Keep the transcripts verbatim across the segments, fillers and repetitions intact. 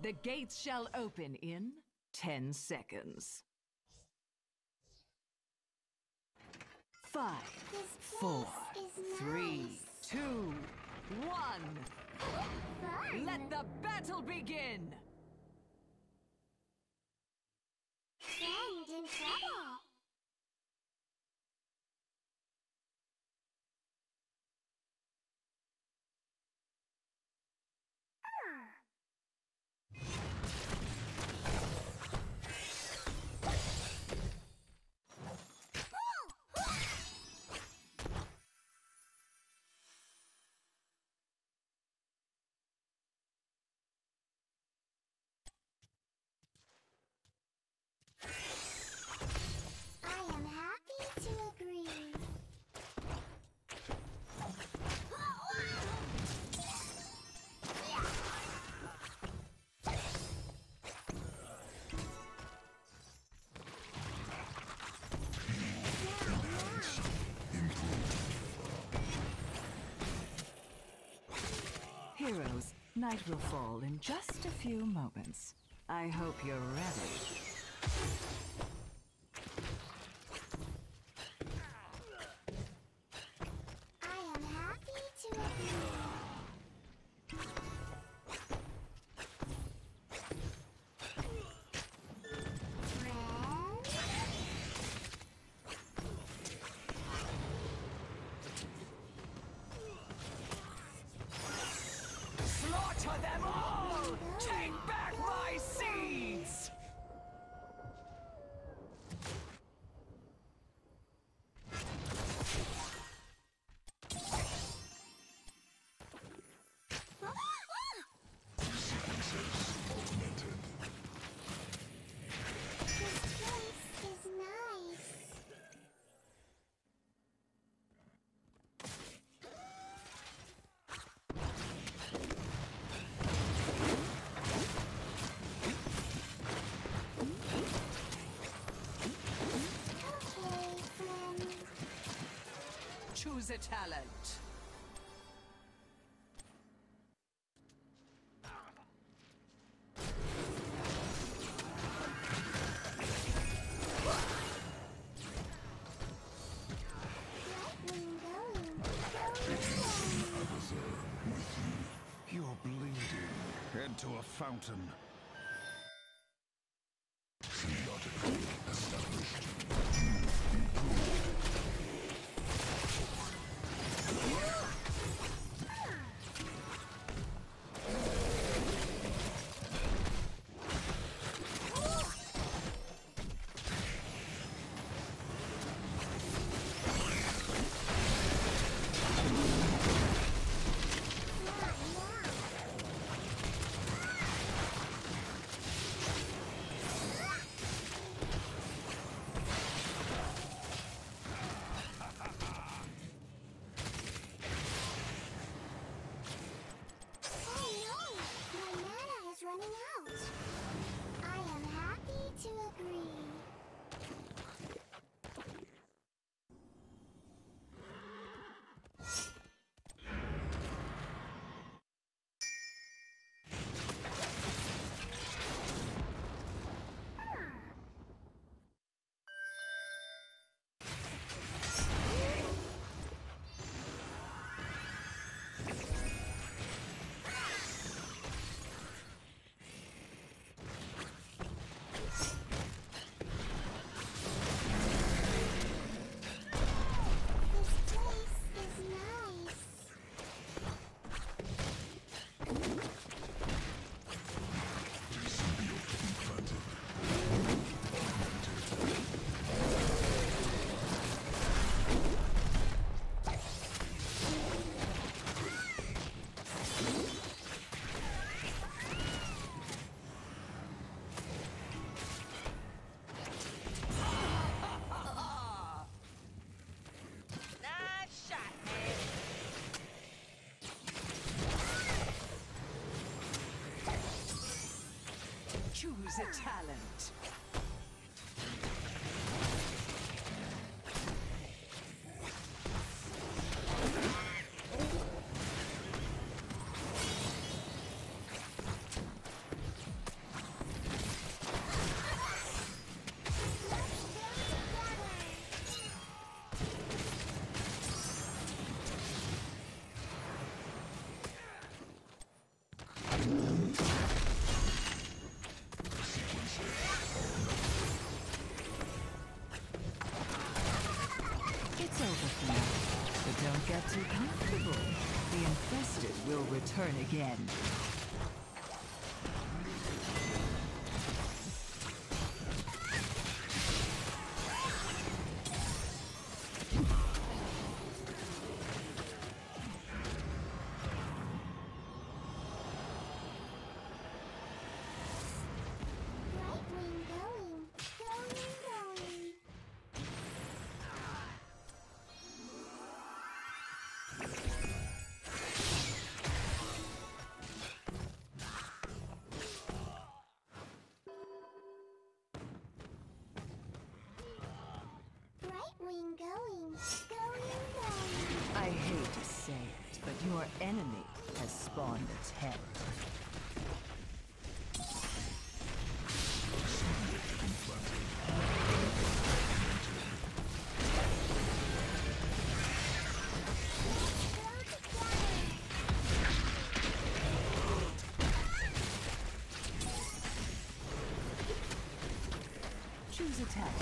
The gates shall open in ten seconds. Five, four, three, two, one. Let the battle begin! Friend in trouble. Heroes, night will fall in just a few moments. I hope you're ready. I am happy to agree. Slaughter them all! Take back my seeds! Choose a talent. You're bleeding. Head to a fountain. Choose a talent. get too comfortable. The infested will return again. Brightwing going, going, going. Brightwing going, going, going. I hate to say it, but your enemy has spawned a terror. Choose attack.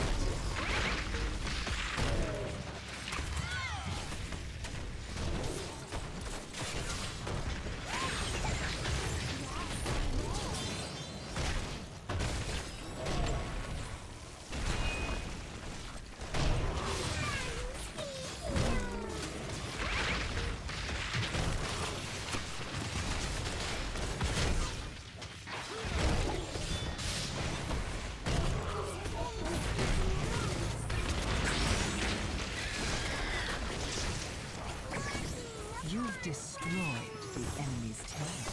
You've destroyed the enemy's terror.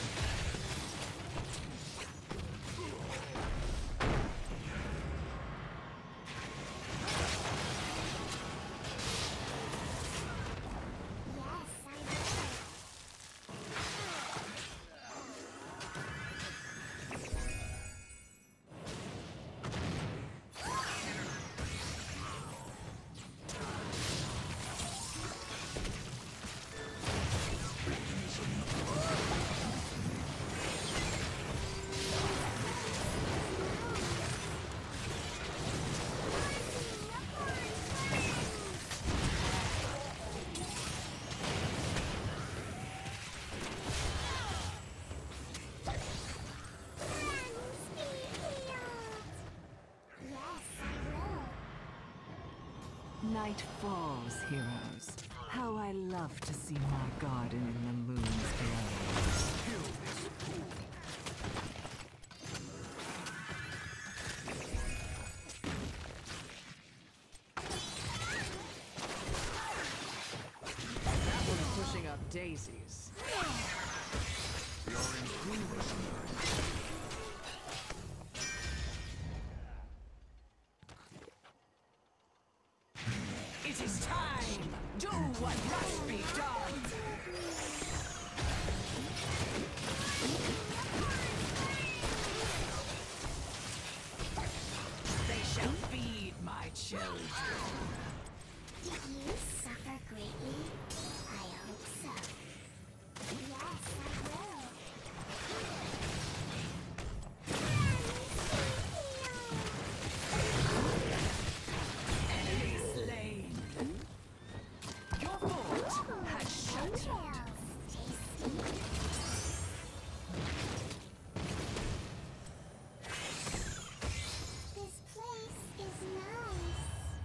Yes, I will. Night falls, heroes. How I love to see my garden in the moon's glow. That one's pushing up daisies. It is time! Do what must be done! They shall feed my children. Did you suffer greatly? I hope so. Yes, I will. Enemy slain! Your fort has shattered. Tasty. This place is nice.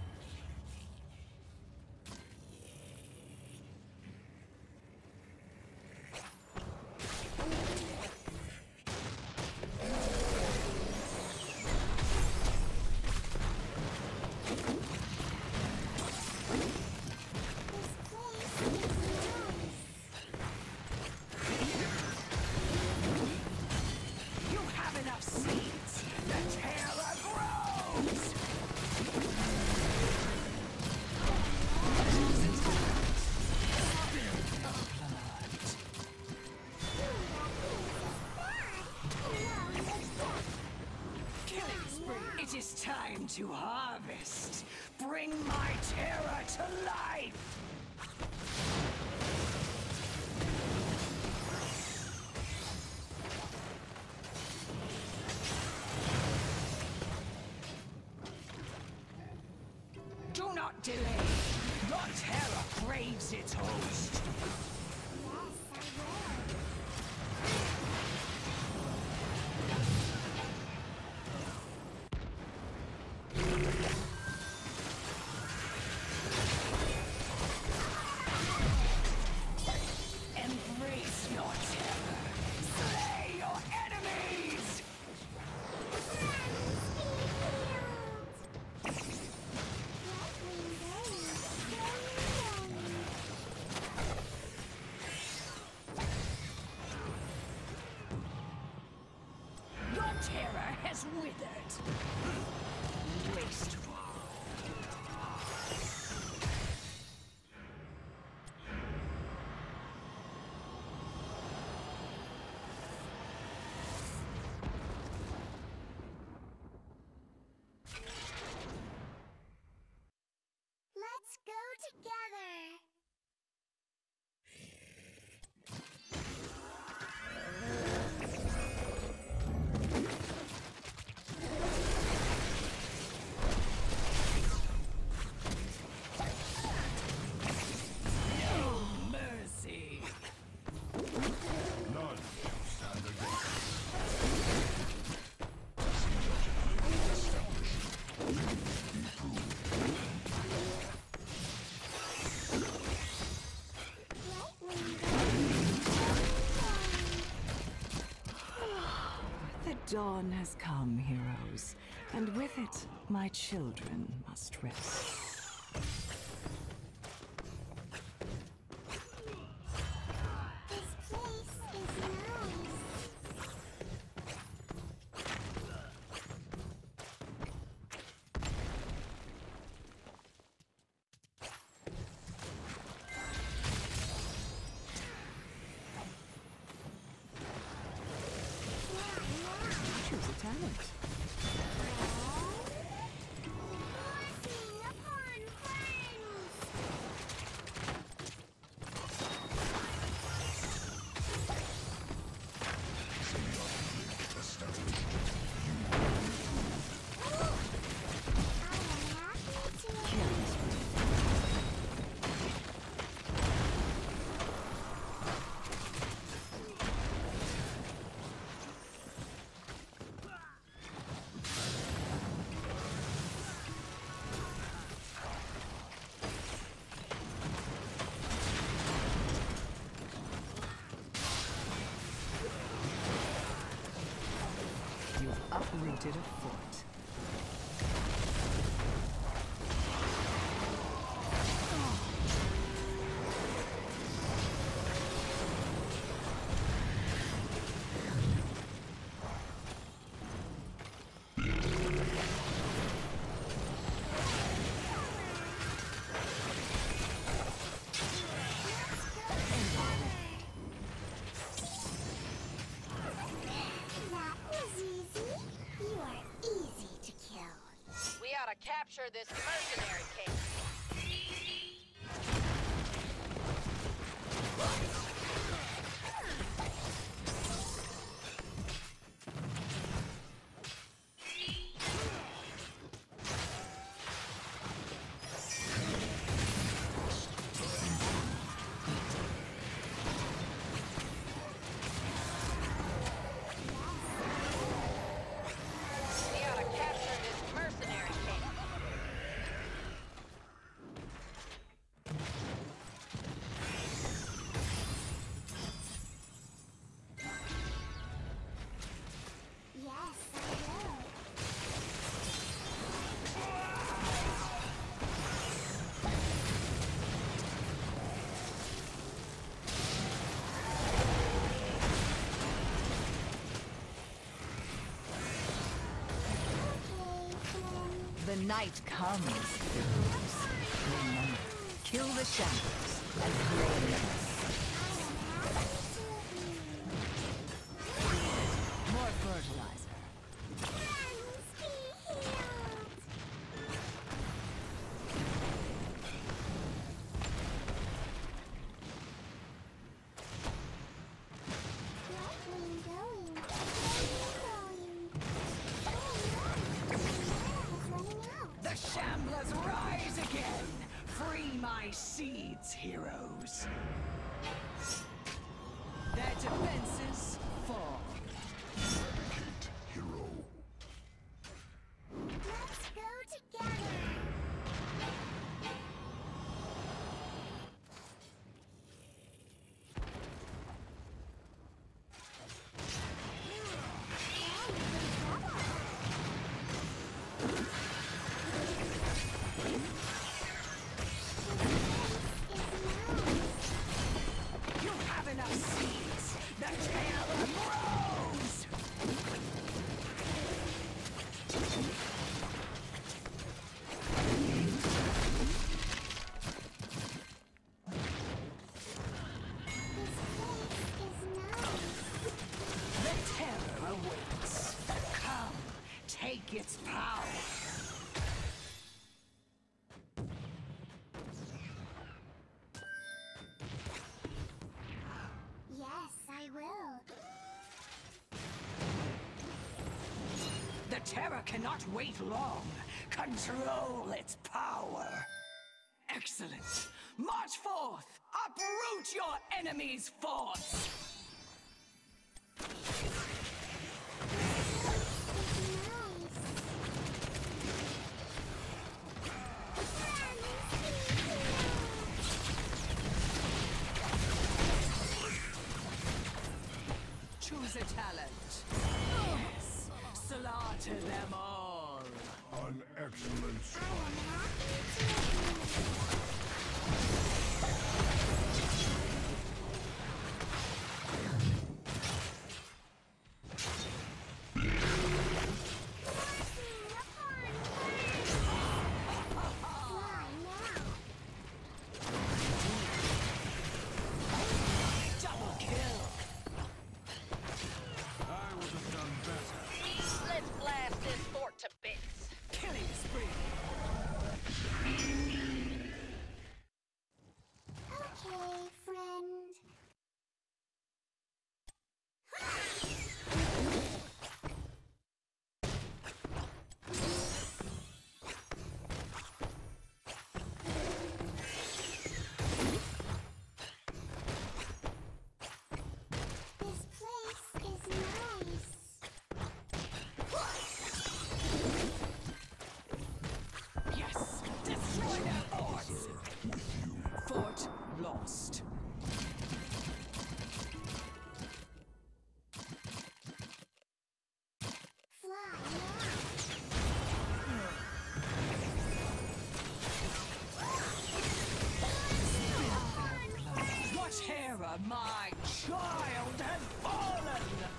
You have enough seeds! The terror grows! Killing spree! It is time to harvest! Bring my terror to life! Do not delay! Your terror craves Fix it, host. Embrace your terror. Slay your enemies. Your terror has withered. Wasteful. Let's go together. Mercy. None shall stand against The dawn has come, heroes, and with it, my children must rest. This place is nice. Choose a talent. Blessing upon friends. I am happy to. You've uprooted a fort. That was easy. You are easy to kill. We ought to capture this mercenary king. We ought to capture this mercenary king. Yes, I will. The night comes, heroes. Remember, kill the shadows and claim us. More fertilizer. Friends, be healed. Brightwing going. Volume. The Shamblers rise again! Free my seeds, heroes. Their defenses fall. Dedicate hero. Let's go together. You have enough seeds. The terror grows. The terror awaits. Come, take its power. Yes, I will. The terror cannot wait long. Control its power. Excellent. March forth. Uproot your enemy's force. Choose a talent. Yes. Slaughter them all. An excellent strike. Double kill. I would have done better. Let's blast this fort to bits. Killing spree. Okay, friend. This place is nice. Yes. Destroy their forts. Fort lost. Fly What terror, my child, has fallen!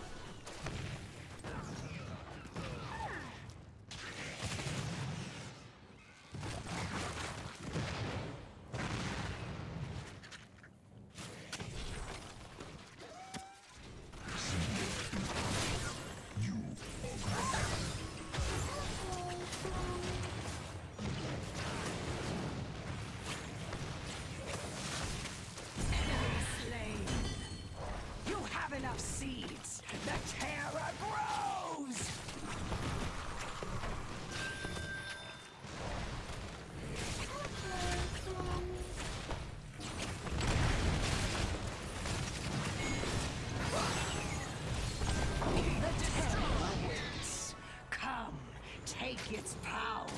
Enemy slain. You have enough seeds. The terror grows. The terror awaits. Come, take its power.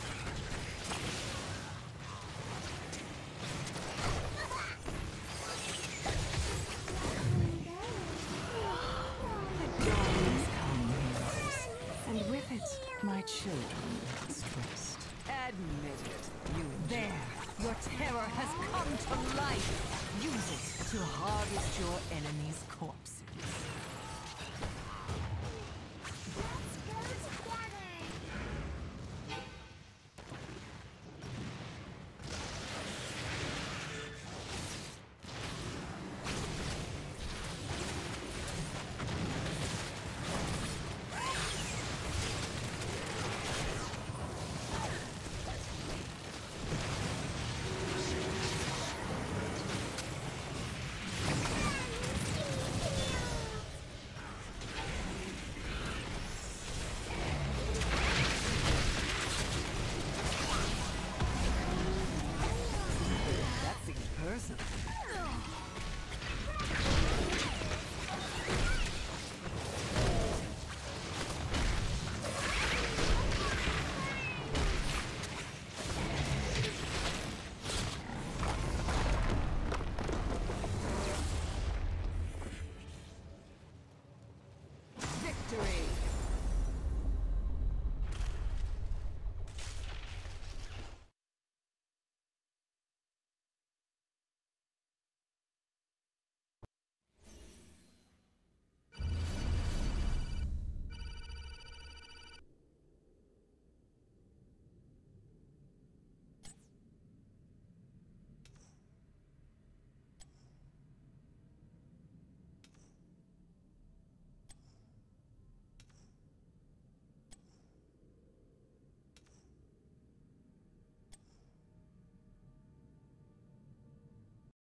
Darkness come, heroes, and with it, my children must rest. Admit it, you there. Your terror has come to life. Use it to harvest your enemy's corpse.